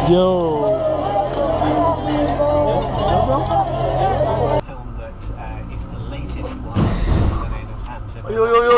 Yo. Film that is the latest one in the name of Hans Zimmer. Yo yo yo.